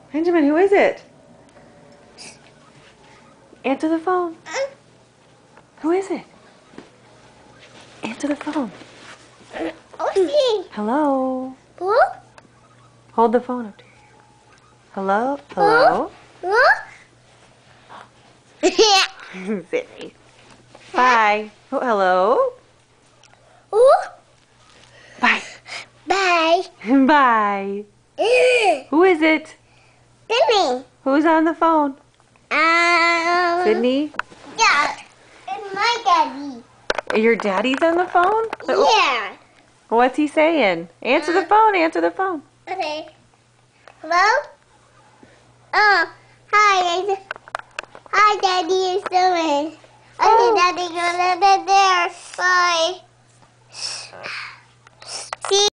Benjamin, who is it? Answer the phone. Who is it? Answer the phone. Hello. Who? Hold the phone up to you. Hello? Hello? Silly. Bye. Oh, hello. Who? Bye. Bye. Bye. Who is it? Sydney. Who's on the phone? Sydney? Yeah. It's my daddy. Your daddy's on the phone? Yeah. What's he saying? Answer the phone. Answer the phone. Okay. Hello? Oh, hi. Hi, Daddy. It's doing. Okay, Daddy, go there. Bye. See?